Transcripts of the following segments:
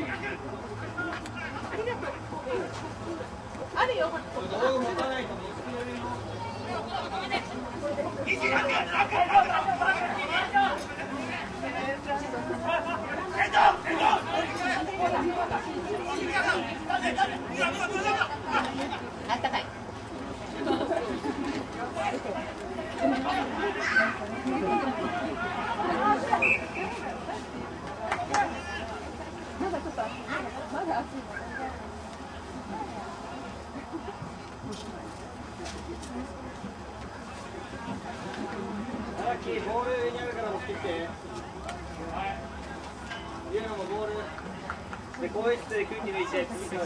あるよ。あったかい。まだ暑い。 ボール上にあるから持ってきて。ユーナもボールで更衣室で空気抜いて次行きます。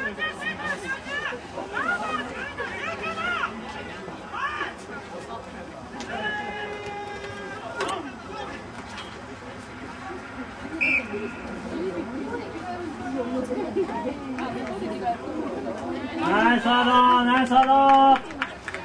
ナイスハード、ナイスハード。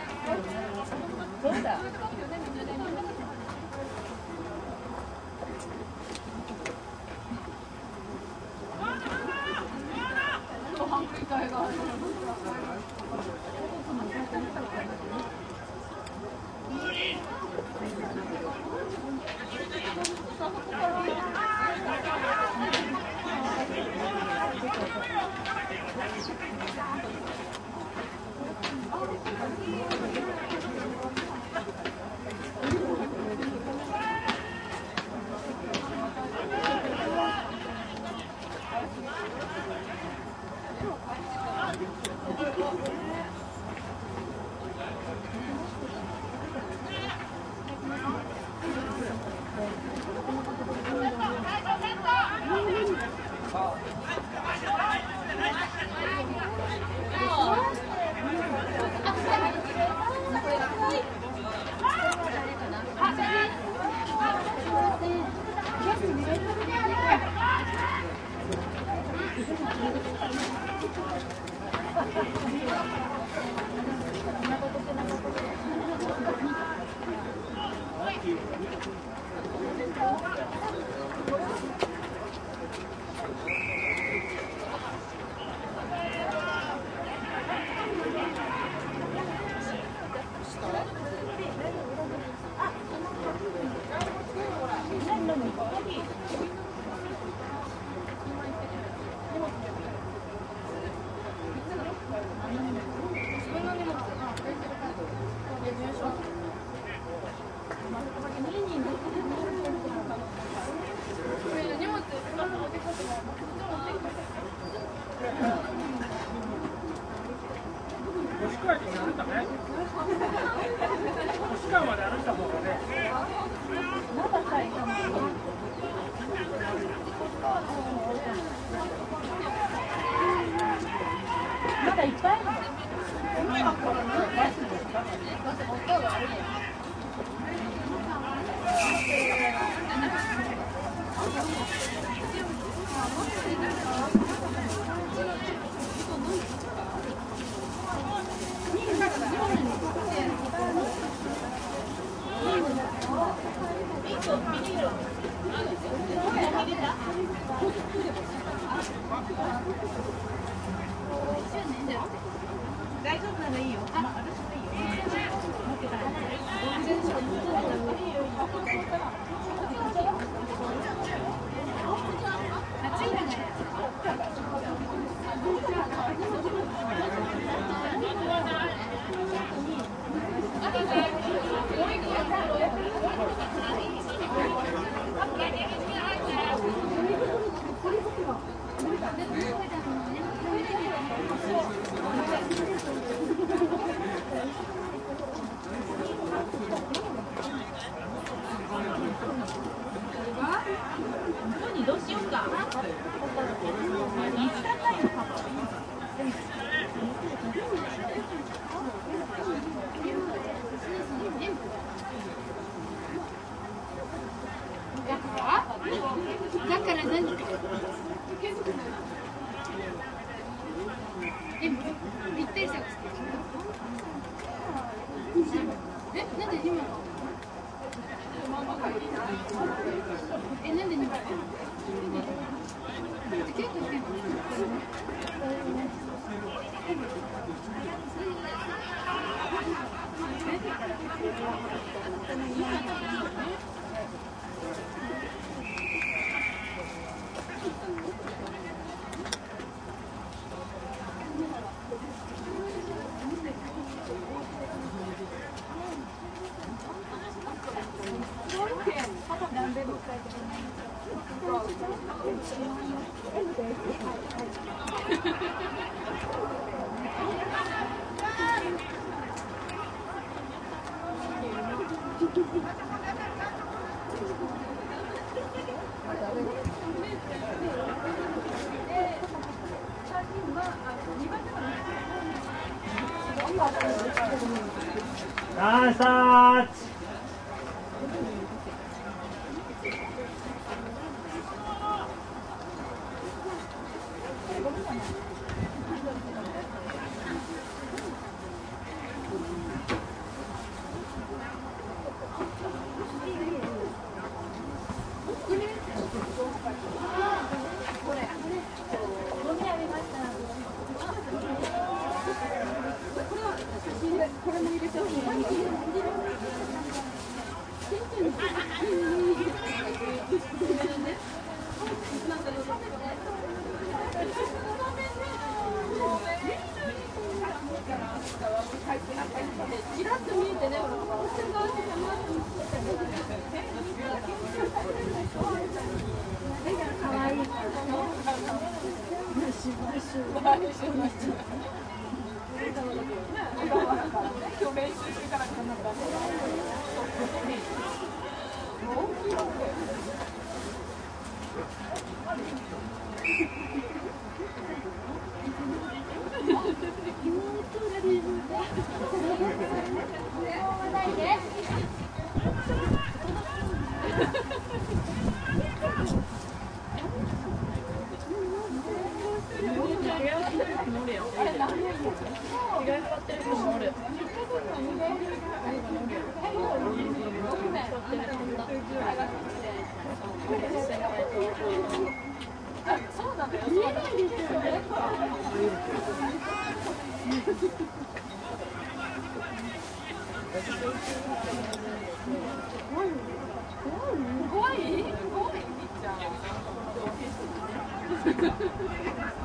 まだいっぱいあるの。大丈夫ならいいよ。あ、私もいいよ。持ってから。どうしようか。だから何？ぴったり探して。なんで今の？なんで2番？ ナイスタッチ。 これも入れてほしい。ちらっと見えてね、かわいい。今日練習してからかな。大きいわそうなんだよ。見えないですよね。怖い？怖い？じ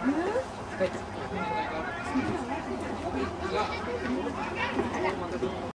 ゃあ。